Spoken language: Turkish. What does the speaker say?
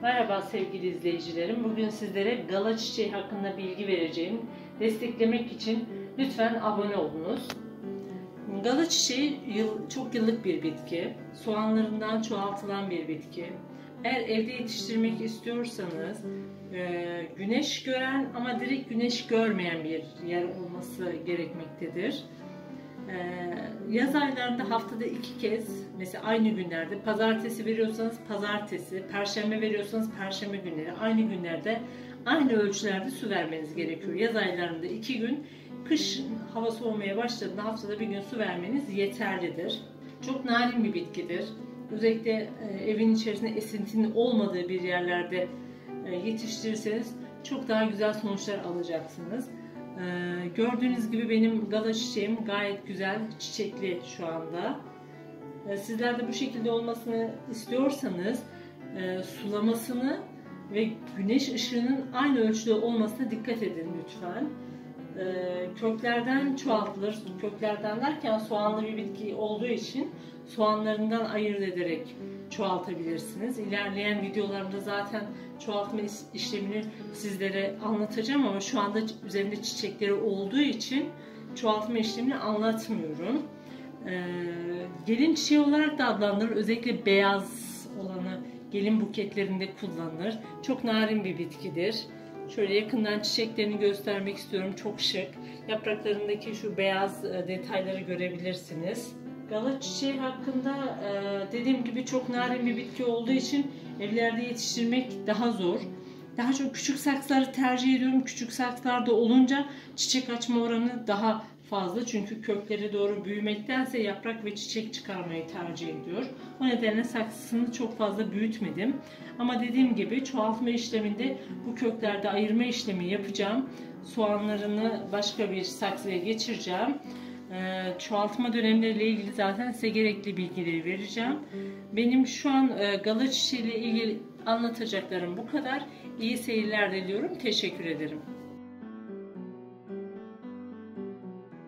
Merhaba sevgili izleyicilerim. Bugün sizlere gala çiçeği hakkında bilgi vereceğim. Desteklemek için lütfen abone olunuz. Gala çiçeği çok yıllık bir bitki. Soğanlarından çoğaltılan bir bitki. Eğer evde yetiştirmek istiyorsanız güneş gören ama direkt güneş görmeyen bir yer olması gerekmektedir. Yaz aylarında haftada 2 kez, mesela aynı günlerde, pazartesi veriyorsanız pazartesi, perşembe veriyorsanız perşembe günleri, aynı günlerde, aynı ölçülerde su vermeniz gerekiyor. Yaz aylarında 2 gün, kış hava soğumaya başladığında haftada 1 gün su vermeniz yeterlidir. Çok narin bir bitkidir. Özellikle evin içerisinde esintinin olmadığı bir yerlerde yetiştirirseniz çok daha güzel sonuçlar alacaksınız. Gördüğünüz gibi benim gala çiçeğim gayet güzel, çiçekli şu anda. Sizler de bu şekilde olmasını istiyorsanız sulamasını ve güneş ışığının aynı ölçüde olmasına dikkat edin lütfen. Köklerden çoğaltılır. Köklerden derken soğanlı bir bitki olduğu için soğanlarından ayırt ederek çoğaltabilirsiniz. İlerleyen videolarımda zaten çoğaltma işlemini sizlere anlatacağım ama şu anda üzerinde çiçekleri olduğu için çoğaltma işlemini anlatmıyorum. Gelin çiçeği olarak da adlandırılır. Özellikle beyaz olanı gelin buketlerinde kullanılır. Çok narin bir bitkidir. Şöyle yakından çiçeklerini göstermek istiyorum. Çok şık. Yapraklarındaki şu beyaz detayları görebilirsiniz. Gala çiçeği hakkında dediğim gibi çok narin bir bitki olduğu için evlerde yetiştirmek daha zor. Daha çok küçük saksıları tercih ediyorum. Küçük saksılarda olunca çiçek açma oranı daha fazla. Çünkü kökleri doğru büyümektense yaprak ve çiçek çıkarmayı tercih ediyor. O nedenle saksısını çok fazla büyütmedim. Ama dediğim gibi çoğaltma işleminde bu köklerde ayırma işlemi yapacağım. Soğanlarını başka bir saksıya geçireceğim. Çoğaltma dönemleriyle ilgili zaten size gerekli bilgileri vereceğim. Benim şu an gala çiçeği ile ilgili anlatacaklarım bu kadar. İyi seyirler diliyorum. Teşekkür ederim.